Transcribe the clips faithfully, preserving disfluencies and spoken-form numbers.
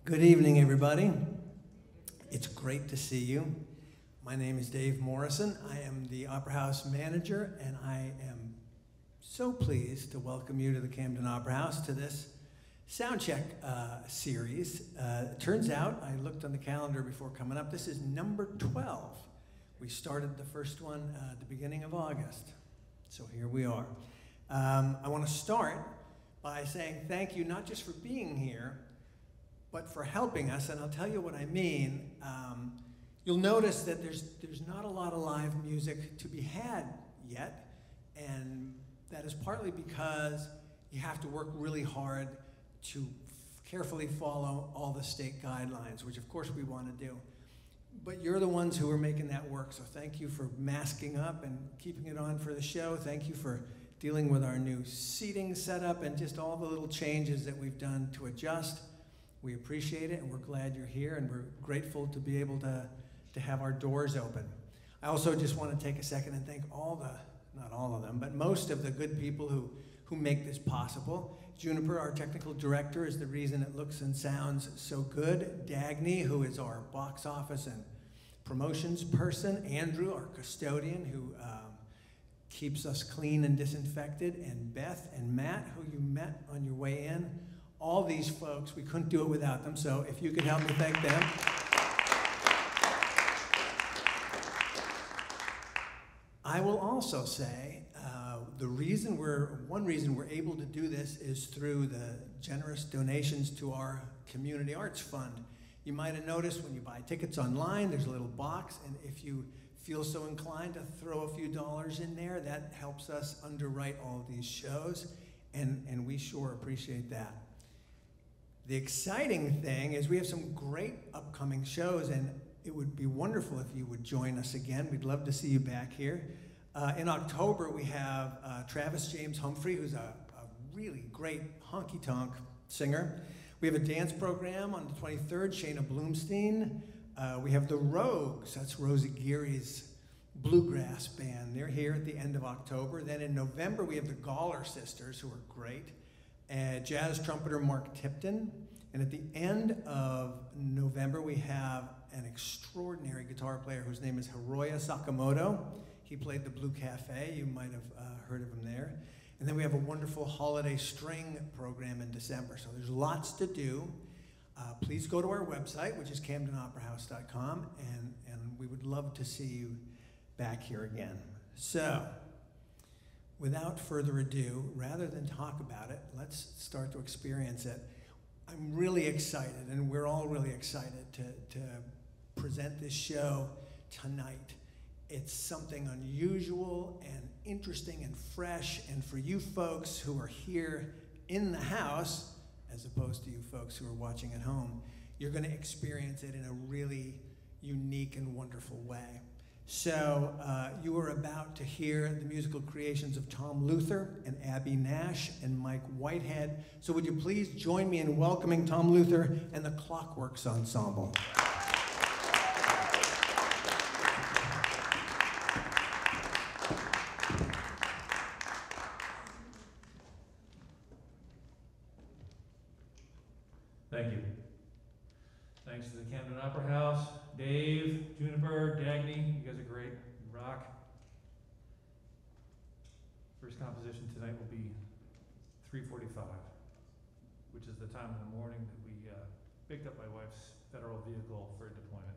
Good evening, everybody. It's great to see you. My name is Dave Morrison. I am the Opera House manager, and I am so pleased to welcome you to the Camden Opera House to this soundcheck uh, series. Uh, it turns out, I looked on the calendar before coming up, this is number twelve. We started the first one uh, at the beginning of August, so here we are. Um, I want to start by saying thank you not just for being here, but for helping us, and I'll tell you what I mean. Um, you'll notice that there's, there's not a lot of live music to be had yet, and that is partly because you have to work really hard to carefully follow all the state guidelines, which of course we want to do. But you're the ones who are making that work, so thank you for masking up and keeping it on for the show. Thank you for dealing with our new seating setup and just all the little changes that we've done to adjust. We appreciate it, and we're glad you're here, and we're grateful to be able to, to have our doors open. I also just want to take a second and thank all the, not all of them, but most of the good people who, who make this possible. Juniper, our technical director, is the reason it looks and sounds so good. Dagny, who is our box office and promotions person. Andrew, our custodian, who um, keeps us clean and disinfected. And Beth and Matt, who you met on your way in. All these folks, we couldn't do it without them, so if you could help me thank them. I will also say, uh, the reason we're, one reason we're able to do this is through the generous donations to our Community Arts Fund. You might have noticed when you buy tickets online, there's a little box, and if you feel so inclined to throw a few dollars in there, that helps us underwrite all of these shows, and, and we sure appreciate that. The exciting thing is we have some great upcoming shows, and it would be wonderful if you would join us again. We'd love to see you back here. Uh, in October, we have uh, Travis James Humphrey, who's a, a really great honky-tonk singer. We have a dance program on the twenty-third, Shayna Bloomstein. Uh, we have the Rogues, that's Rosie Geary's bluegrass band. They're here at the end of October. Then in November, we have the Gawler Sisters, who are great. Uh, jazz trumpeter Mark Tipton. And at the end of November, we have an extraordinary guitar player whose name is Hiroya Sakamoto. He played the Blue Cafe. You might have uh, heard of him there. And then we have a wonderful holiday string program in December. So there's lots to do. Uh, please go to our website, which is camden opera house dot com, and, and we would love to see you back here again. So, without further ado, rather than talk about it, let's start to experience it. I'm really excited, and we're all really excited to, to present this show tonight. It's something unusual and interesting and fresh, and for you folks who are here in the house, as opposed to you folks who are watching at home, you're going to experience it in a really unique and wonderful way. So uh, you are about to hear the musical creations of Tom Luther and Abby Nash and Mike Whitehead. So would you please join me in welcoming Tom Luther and the Clockworks Ensemble. Thank you. Thanks to the Camden Opera House, Dave, Juniper, Dagny, you guys are great, you rock. First composition tonight will be three forty-five, which is the time in the morning that we uh, picked up my wife's federal vehicle for deployment.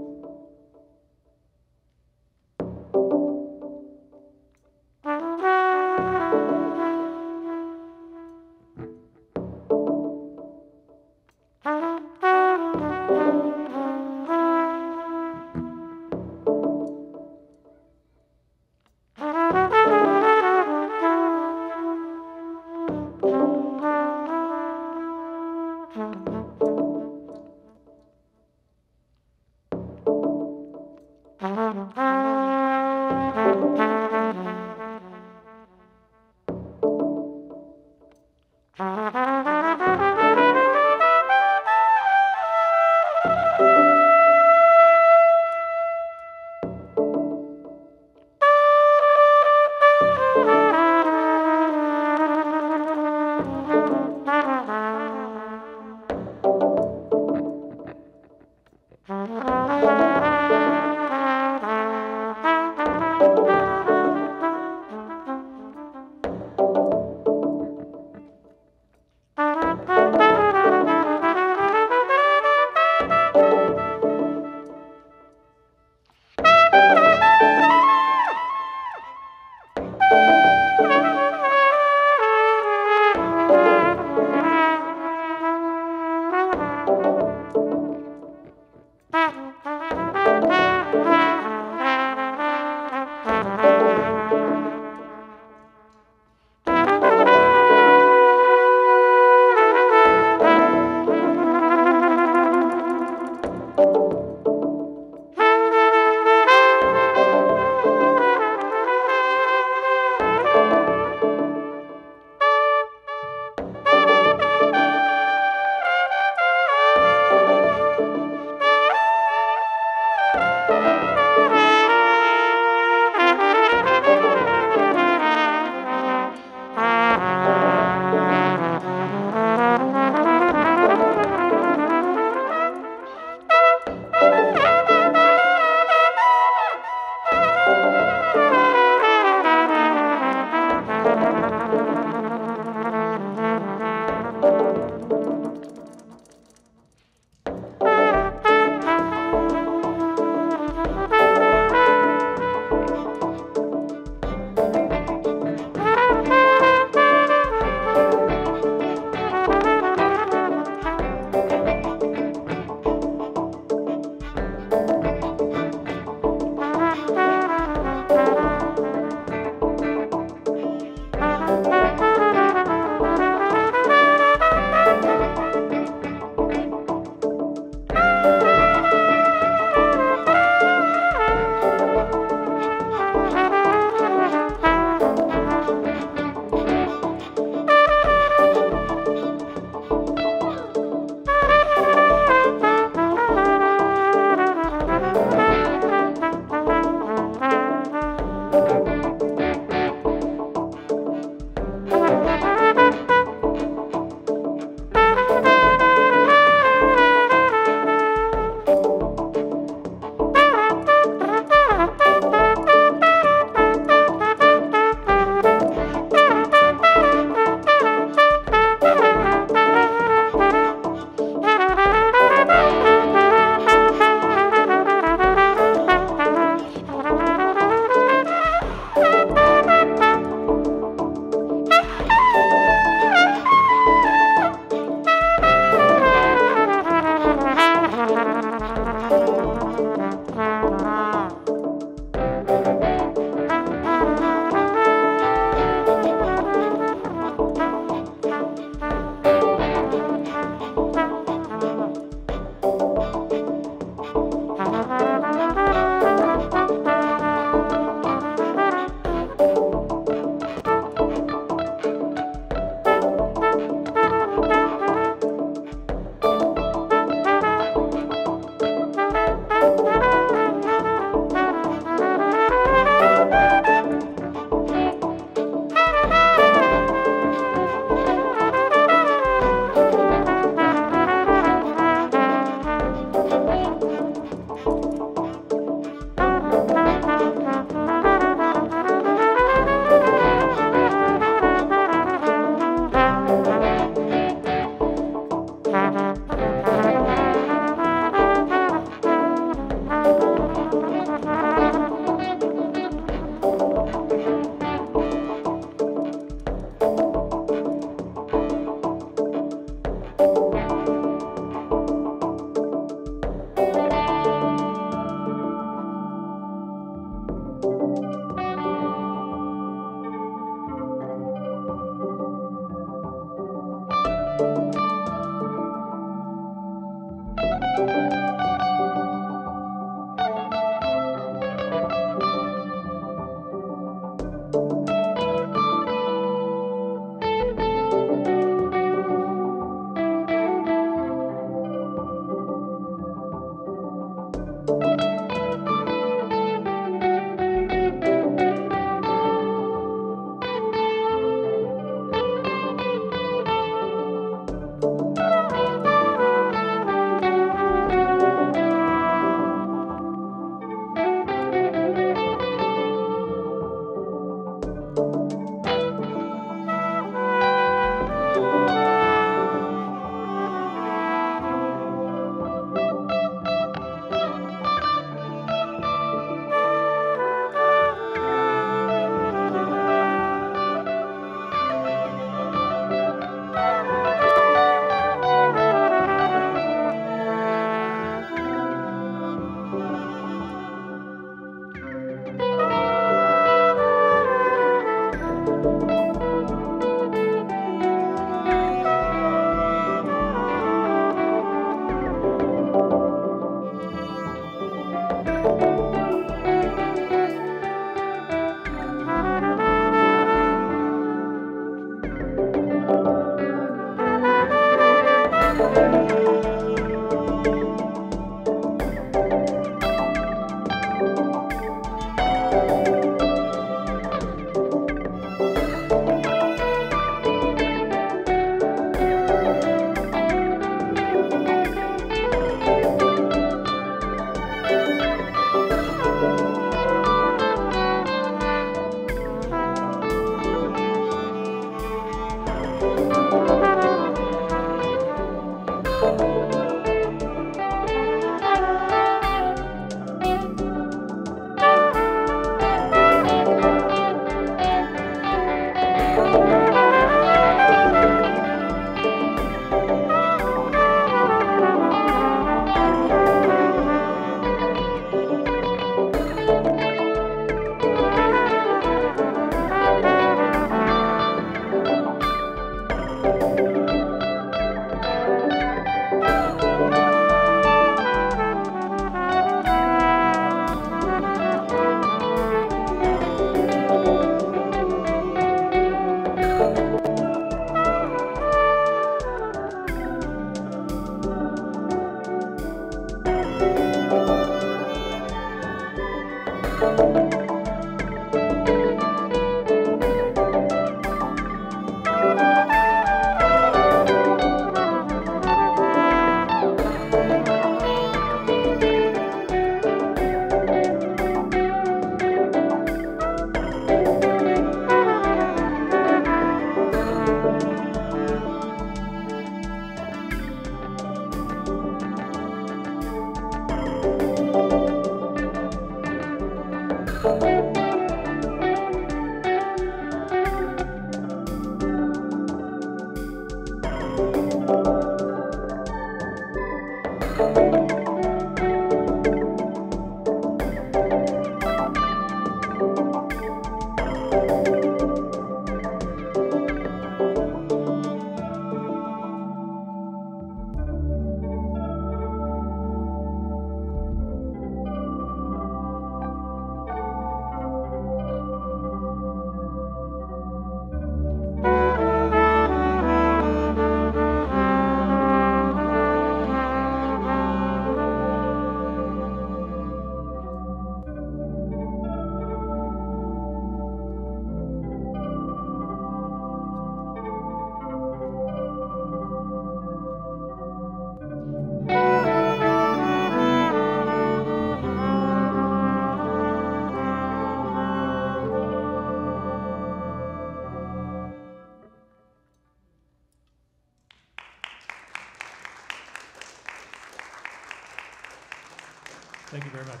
Thank you very much.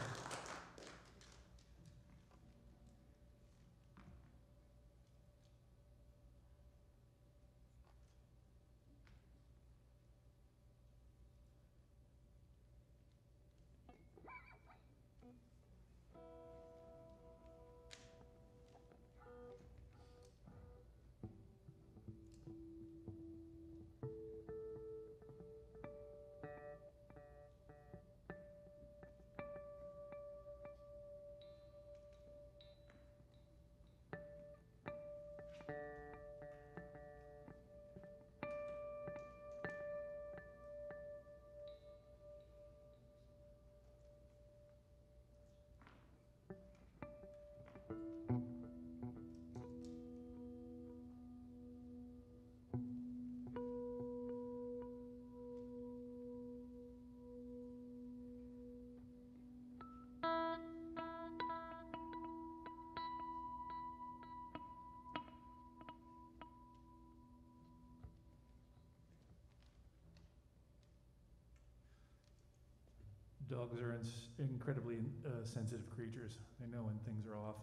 Dogs are ins- incredibly uh, sensitive creatures. They know when things are off.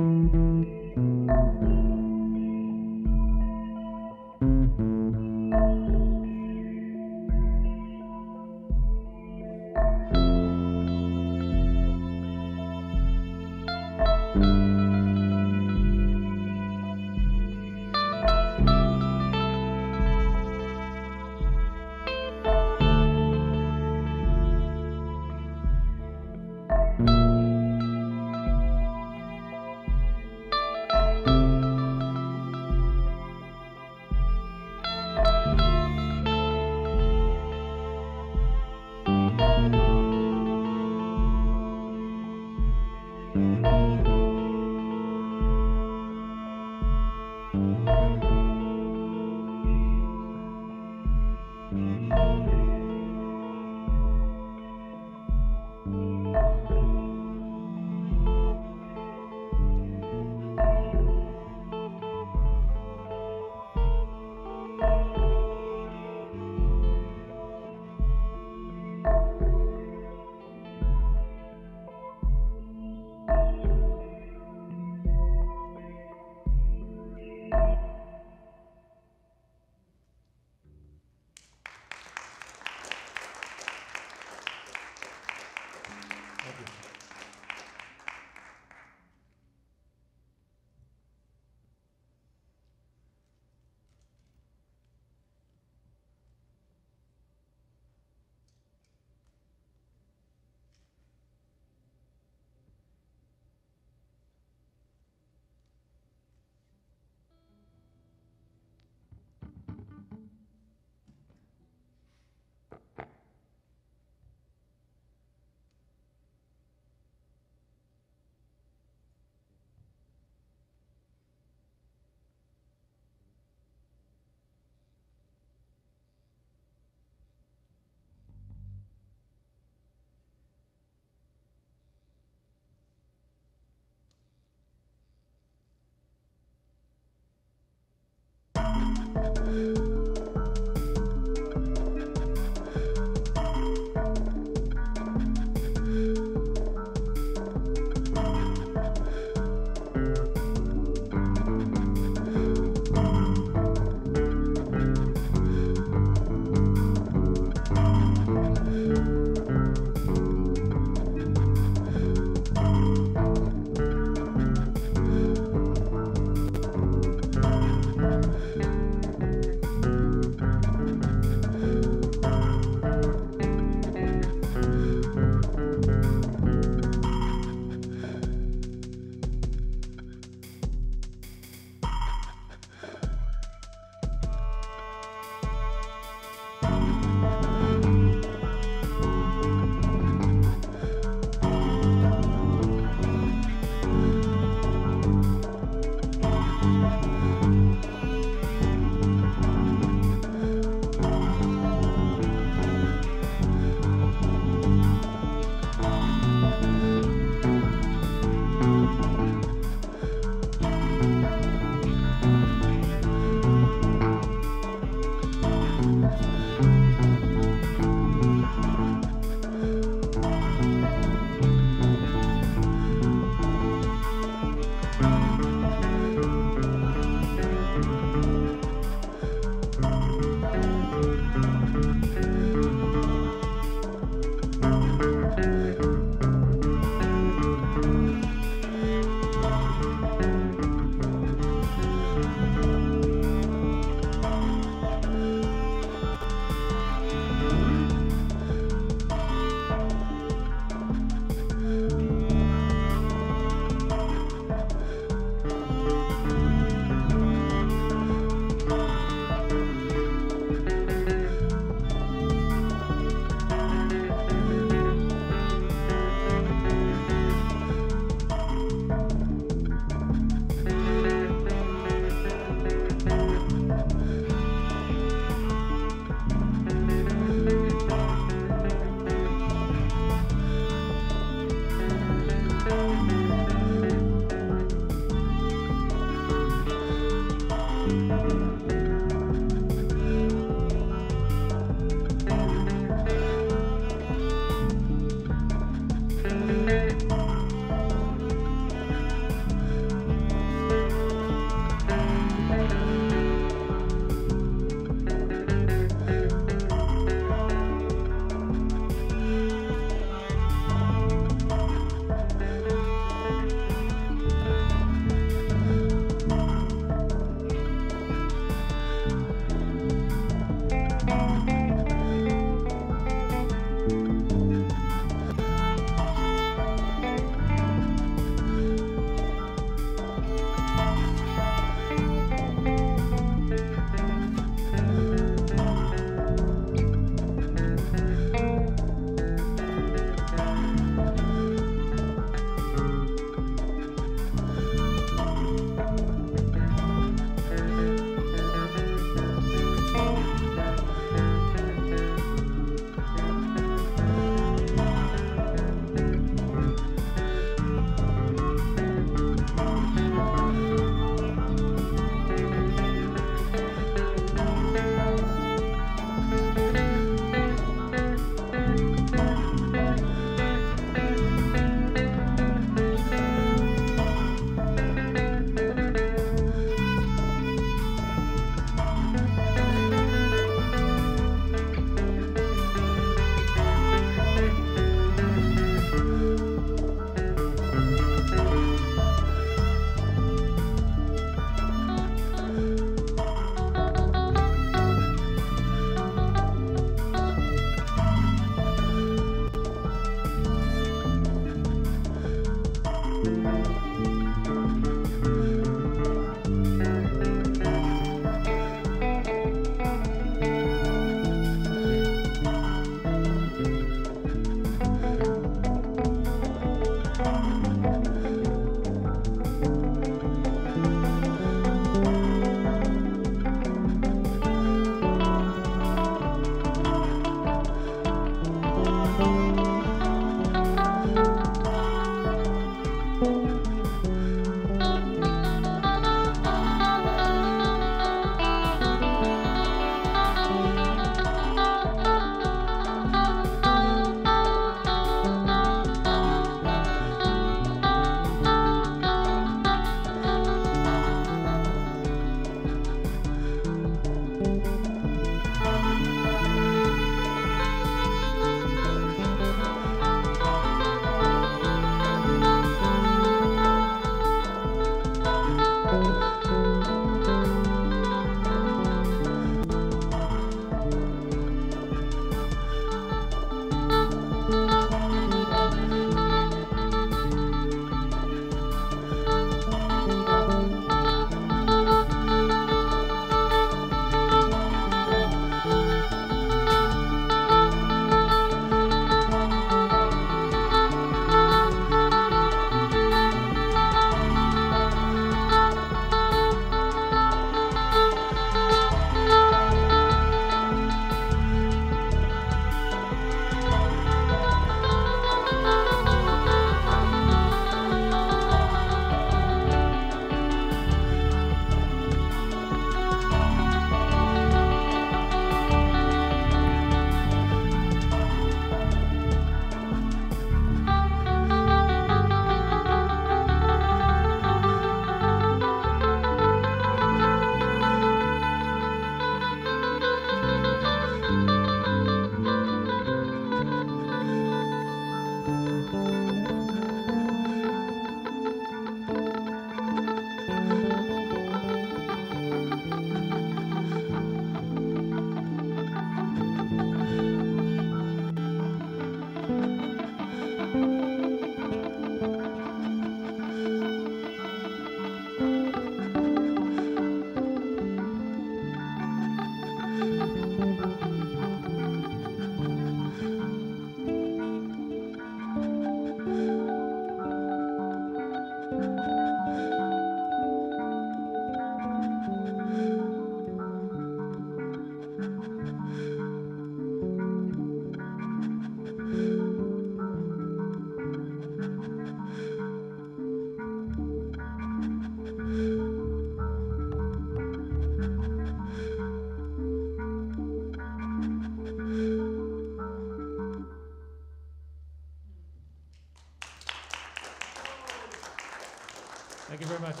Thank you very much.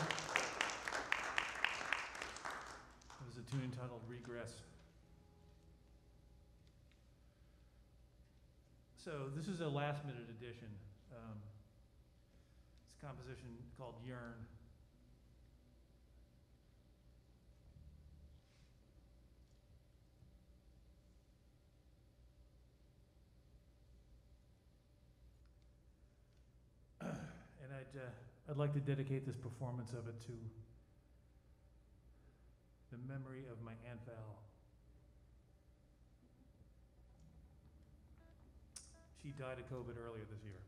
That was a tune entitled Regress. So this is a last minute addition. Um, it's a composition called Yearn. And I'd, uh, I'd like to dedicate this performance of it to the memory of my Aunt Val. She died of COVID earlier this year.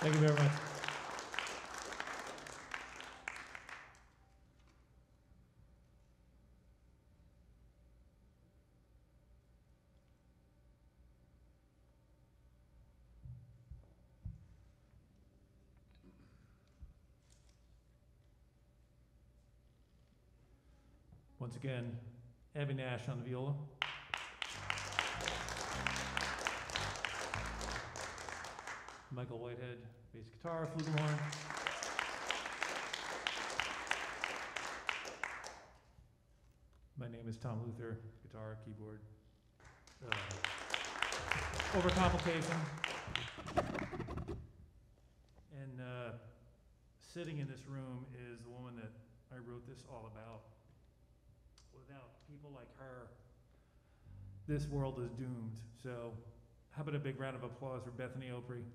Thank you very much. Once again, Abby Nash on the viola. Michael Whitehead, bass guitar, flugelhorn. My name is Tom Luther, guitar, keyboard. Uh, overcomplication. And uh, sitting in this room is the woman that I wrote this all about. Without people like her, this world is doomed. So how about a big round of applause for Bethany Opry?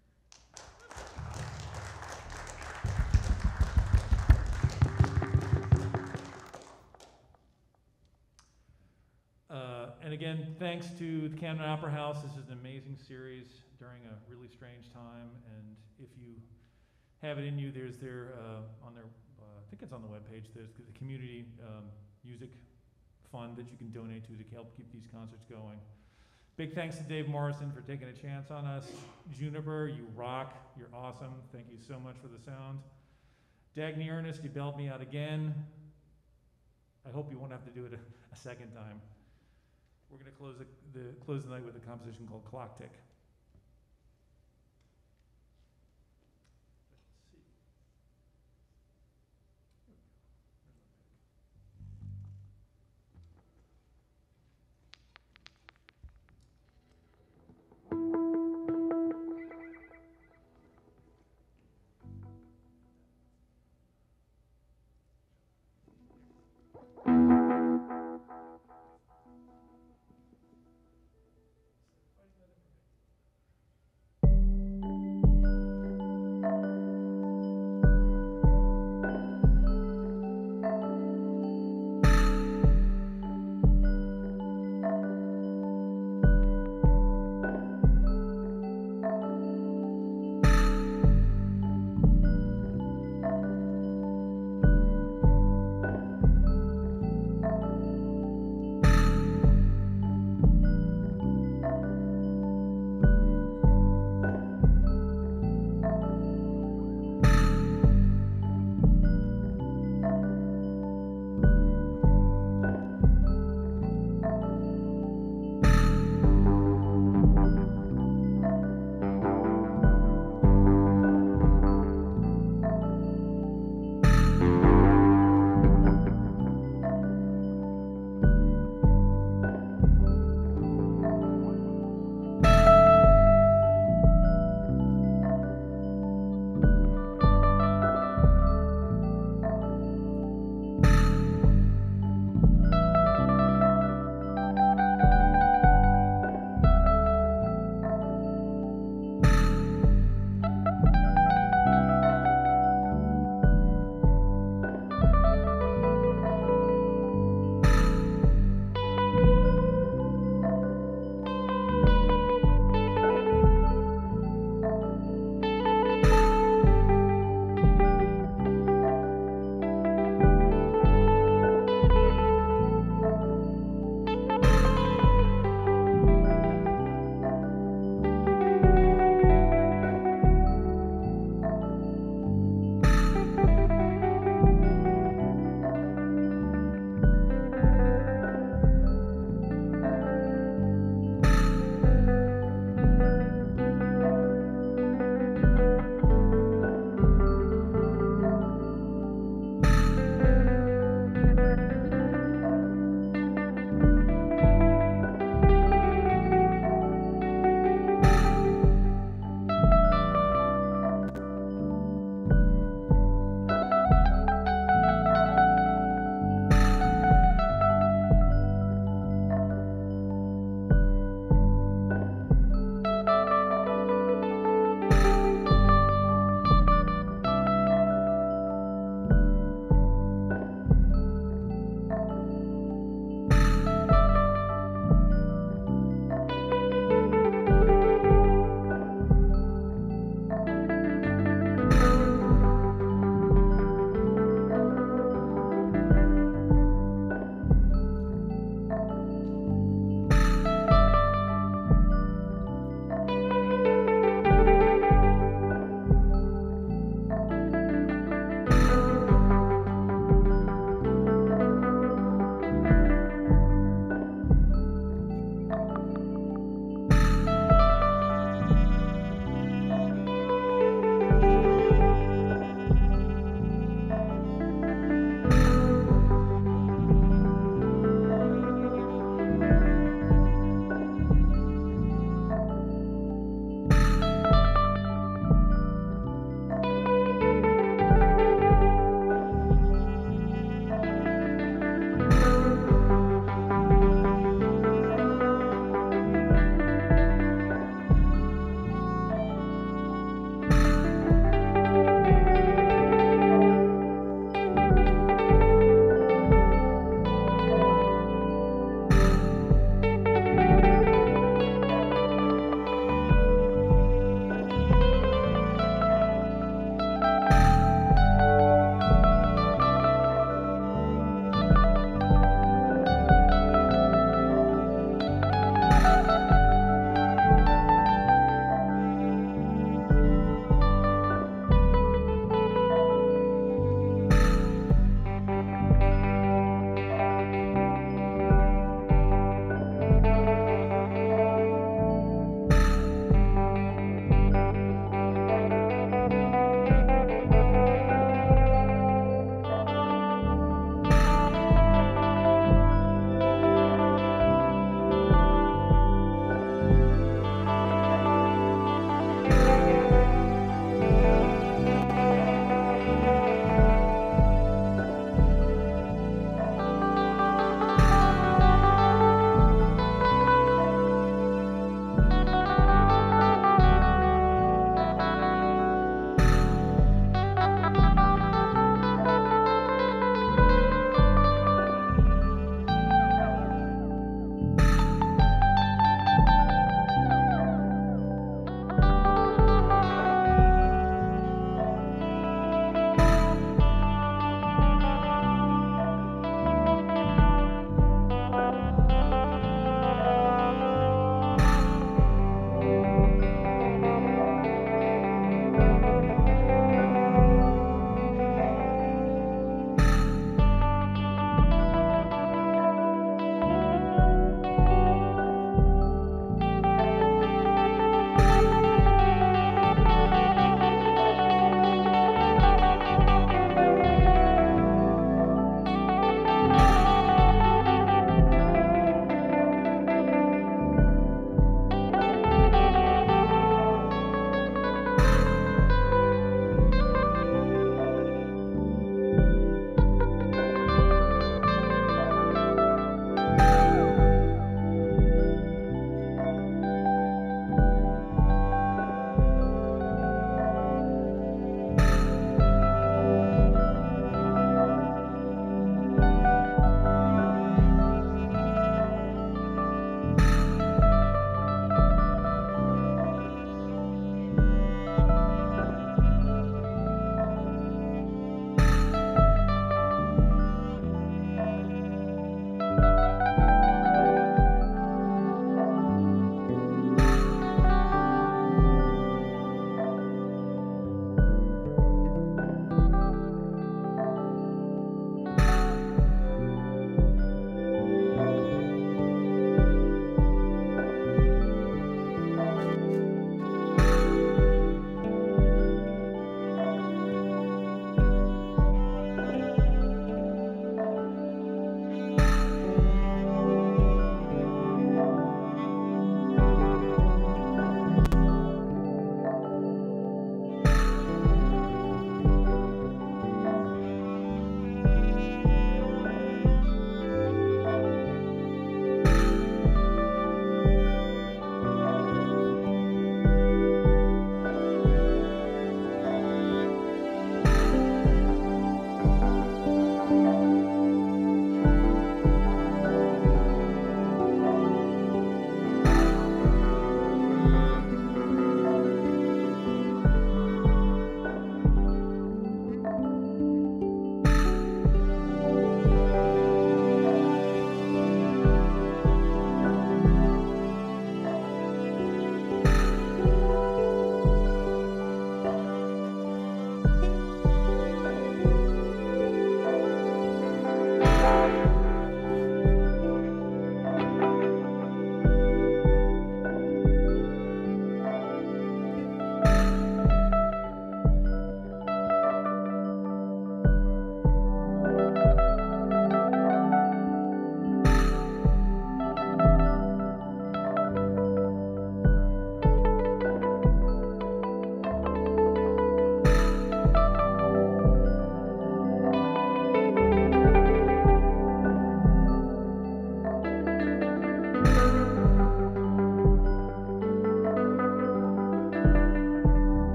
Uh, and again, thanks to the Camden Opera House. This is an amazing series during a really strange time. And if you have it in you, there's their, uh, on their, uh, I think it's on the webpage, there's the community um, music fund that you can donate to to help keep these concerts going. Big thanks to Dave Morrison for taking a chance on us. Juniper, you rock. You're awesome. Thank you so much for the sound. Dagny Ernest, you bailed me out again. I hope you won't have to do it a, a second time. We're going to close the, the, close the night with a composition called Clock Tick.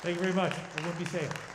Thank you very much. Everyone be safe.